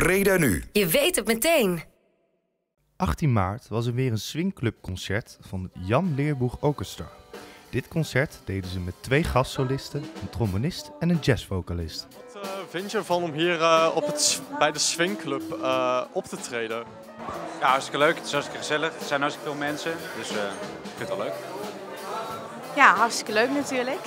Breda nu. Je weet het meteen. 18 maart was er weer een swingclubconcert van het Jan Leerboeg Orchestra. Dit concert deden ze met 2 gastsolisten, een trombonist en een jazzvocalist. Wat vind je ervan om hier bij de swingclub op te treden? Ja, hartstikke leuk. Het is hartstikke gezellig. Er zijn hartstikke veel mensen, dus ik vind het wel leuk. Ja, hartstikke leuk natuurlijk.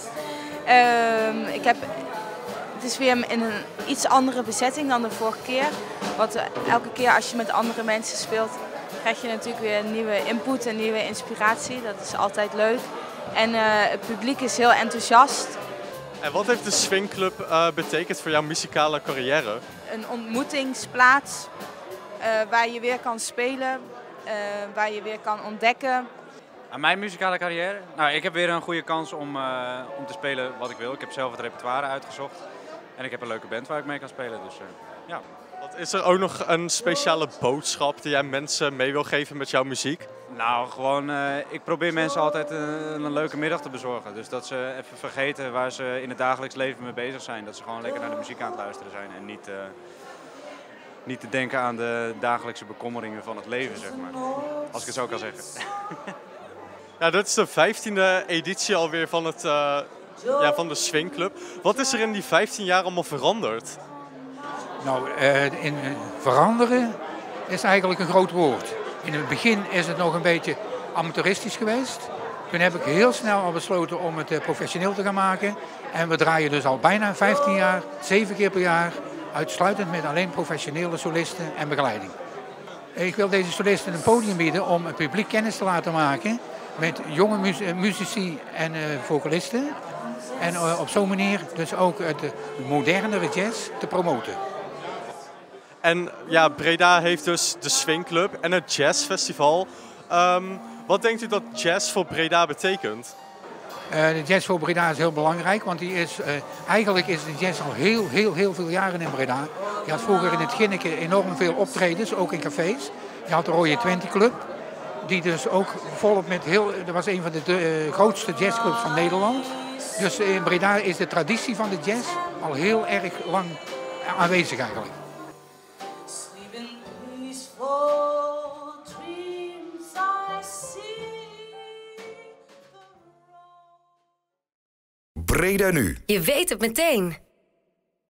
Het is weer in een iets andere bezetting dan de vorige keer. Want elke keer als je met andere mensen speelt, krijg je natuurlijk weer nieuwe input en nieuwe inspiratie. Dat is altijd leuk. En het publiek is heel enthousiast. En wat heeft de swingclub betekend voor jouw muzikale carrière? Een ontmoetingsplaats waar je weer kan spelen, waar je weer kan ontdekken. Aan mijn muzikale carrière? Nou, ik heb weer een goede kans om te spelen wat ik wil. Ik heb zelf het repertoire uitgezocht. En ik heb een leuke band waar ik mee kan spelen, dus ja. Wat is er ook nog een speciale boodschap die jij mensen mee wil geven met jouw muziek? Nou, gewoon, ik probeer mensen altijd een leuke middag te bezorgen. Dus dat ze even vergeten waar ze in het dagelijks leven mee bezig zijn. Dat ze gewoon lekker naar de muziek aan het luisteren zijn en niet te denken aan de dagelijkse bekommeringen van het leven, zeg maar. Als ik het zo kan zeggen. Ja, dit is de 15e editie alweer van van de swingclub. Wat is er in die 15 jaar allemaal veranderd? Nou, veranderen is eigenlijk een groot woord. In het begin is het nog een beetje amateuristisch geweest. Toen heb ik heel snel al besloten om het professioneel te gaan maken. En we draaien dus al bijna 15 jaar, 7 keer per jaar, uitsluitend met alleen professionele solisten en begeleiding. Ik wil deze solisten een podium bieden om het publiek kennis te laten maken met jonge muzici en vocalisten. En op zo'n manier dus ook de modernere jazz te promoten. En ja, Breda heeft dus de swingclub en het jazzfestival. Wat denkt u dat jazz voor Breda betekent? De jazz voor Breda is heel belangrijk, want eigenlijk is de jazz al heel veel jaren in Breda. Je had vroeger in het Ginneke enorm veel optredens, ook in cafés. Je had de Rode Twente Club, die dus ook volop dat was een van de grootste jazzclubs van Nederland. Dus in Breda is de traditie van de jazz al heel erg lang aanwezig eigenlijk. Breda nu. Je weet het meteen.